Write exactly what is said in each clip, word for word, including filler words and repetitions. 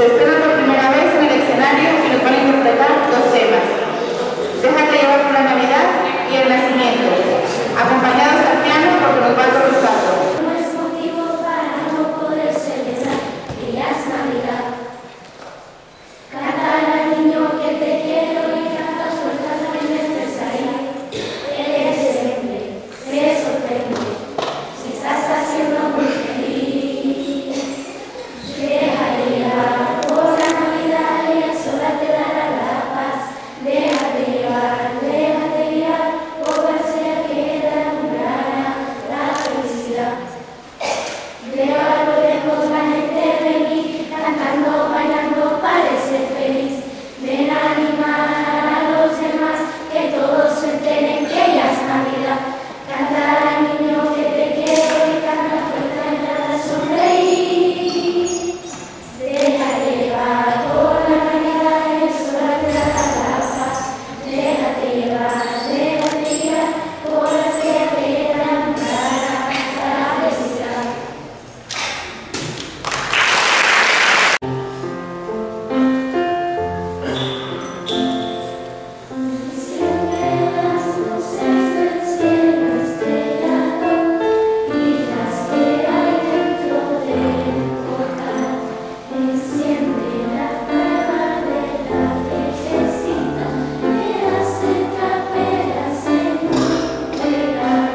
Se estrena por primera vez en el escenario y nos van a interpretar dos temas: Déjate llevar por la Navidad y El Nacimiento, acompañados al piano por Don Osvaldo Rosato. No es motivo para no poder celebrar que ya es Navidad. Cantar al niño que te quiero y tantas vueltas que me estés ahí. Eres siempre, se sorprende, si estás haciendo muy feliz. Déjate llevar por la Navidad y el sol te dará la paz. Déjate llevar, déjate guiar, por la sea que alumbrará la felicidad. Veo a lo lejos la gente venir, cantando, bailando, parece feliz. Ven a animar a los demás, que todos se enteren que ya es Navidad. Cantar al niño que te quiero y canta fuerte y nada sonreír. Déjate llevar por la Navidad y el sol te dará la paz. Déjate llevar, déjate guiar, por la estrella que alumbrará la felicidad. Enciende las luces del cielo estrellado y las que hay dentro del portal. Enciende la prueba de la viejecita que hace caperas en un regal.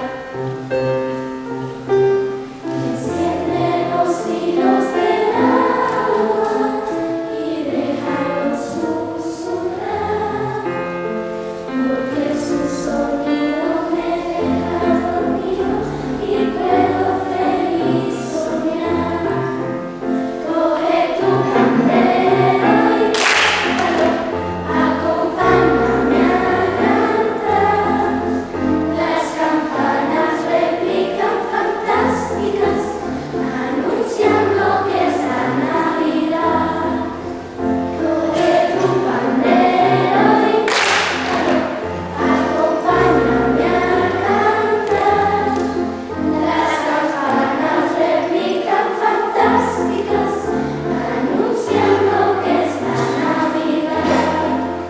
Enciende los hilos del agua y déjalos susurrar, porque su sonido me deja dormido y puedo feliz soñar. Coge tu pandero y cántalo, acompáñame a cantar. Las campanas replican fantásticas, anunciando que es la Navidad. Coge tu pandero y cántalo, acompáñame a cantar. Las campanas replican fantásticas, anunciando que es la Navidad.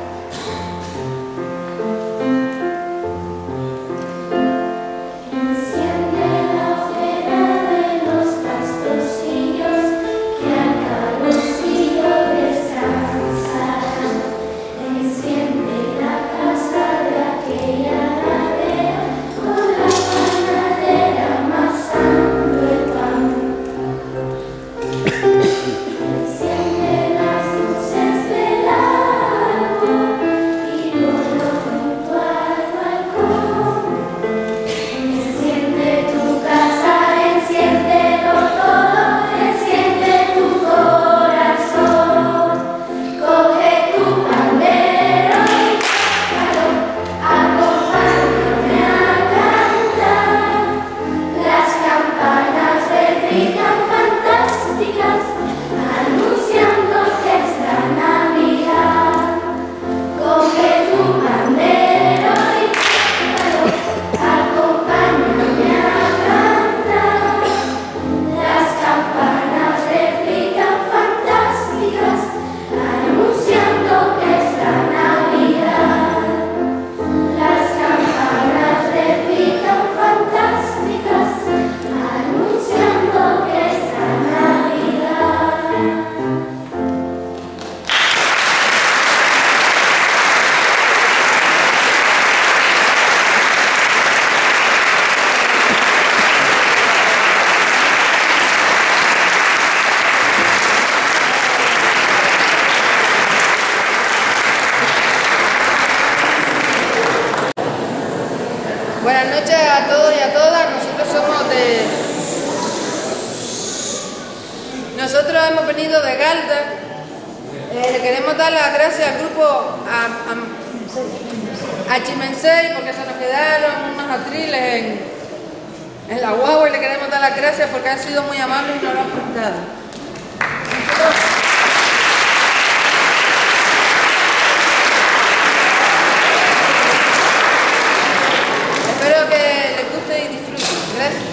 Enciende la hoguera de los pastorcillos que al calorcillo descansarán. Enciende la casa de aquella ladera con la panadera amasando el pan. Enciende las luces del árbol y ponlo junto al balcón. Enciende tu casa, enciéndelo todo, enciende tu corazón. Coge tu pandero y cántalo, acompáñame a cantar. Las campanas repican fantásticas, anunciando que es la Navidad. Coge tu pandero y cántalo, acompáñame a cantar. Las campanas repican fantásticas, anunciando que es la Navidad. Las campanas repican fantásticas, anunciando que es la Navidad. Buenas noches a todos y a todas. Nosotros somos de... Nosotros hemos venido de Galda. Eh, le queremos dar las gracias al grupo a, a, a Chimensei porque se nos quedaron unos atriles en, en la guagua y le queremos dar las gracias porque han sido muy amables y nos lo han prestado. Espero que les guste y disfruten. Gracias.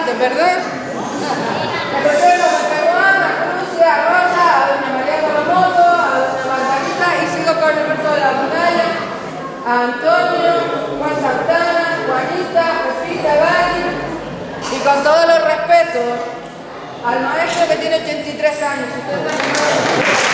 antes, ¿verdad? Me presento a Juan, a Cruz, a Rosa, a doña María Colomoto, a doña Margarita y sigo con el resto de la rondalla. A Antonio, Juan Santana, Juanita, Pepita, Gary y con todos los respetos al maestro que tiene ochenta y tres años.